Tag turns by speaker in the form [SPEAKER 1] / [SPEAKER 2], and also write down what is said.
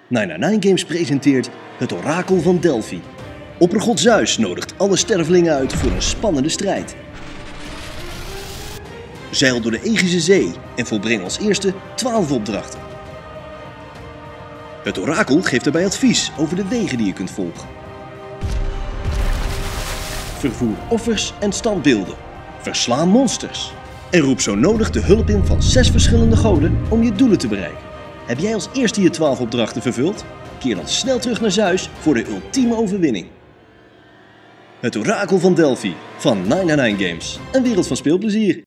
[SPEAKER 1] 999 Games presenteert het Orakel van Delphi. Oppergod Zeus nodigt alle stervelingen uit voor een spannende strijd. Zeil door de Egische Zee en volbreng als eerste 12 opdrachten. Het orakel geeft daarbij advies over de wegen die je kunt volgen. Vervoer offers en standbeelden. Versla monsters. En roep zo nodig de hulp in van 6 verschillende goden om je doelen te bereiken. Heb jij als eerste je 12 opdrachten vervuld? Keer dan snel terug naar Zeus voor de ultieme overwinning. Het Orakel van Delphi van 999 Games. Een wereld van speelplezier.